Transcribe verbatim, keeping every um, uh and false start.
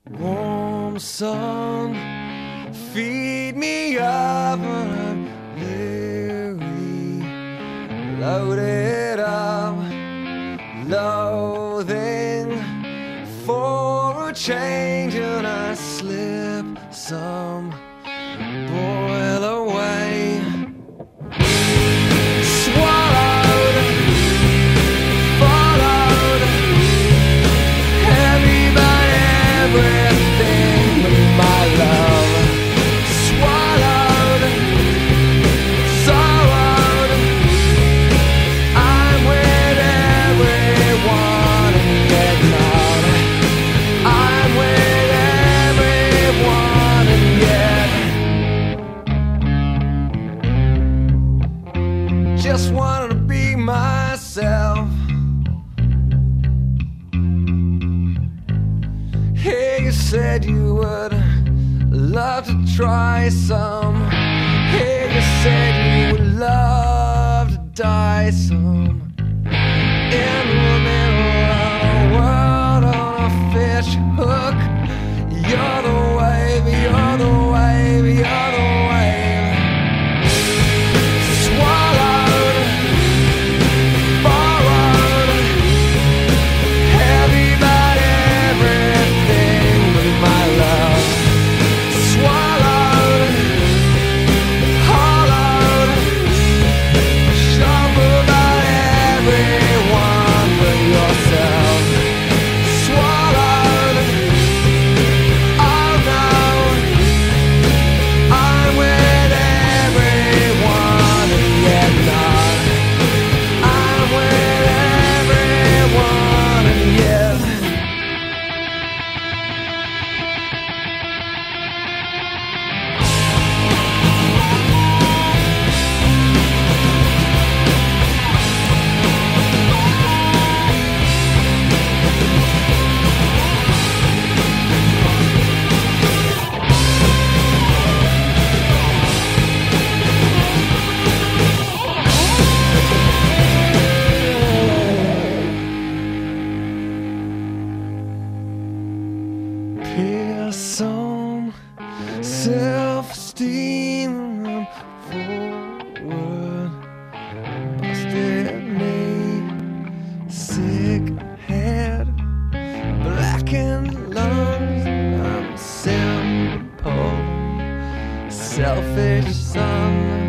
Warm sun, feed me up, I'm weary, loaded up, loathing for a change, and I slip some, boil away, swallowed, followed, heavy by everything but my love, swallowed, sorrowed, I'm with everyone and yet not, I'm with everyone and yet just wanted to be myself. Hey, you said you would love to try some. Hey, you said you would love to die some. In the middle of the world on a fish hook, you're the wave, you're the wave, you're the wave. Swallowed, borrowed, heavy by everything but my love. Swallowed, hollowed, shuffled by everyone but yourself. Swallowed, oh no, I'm with everyone and yet not. I'm with everyone and yet. Pierce on self-esteem, I'm forward, busted knee, sick head, blackened lungs, I'm simple, selfish son.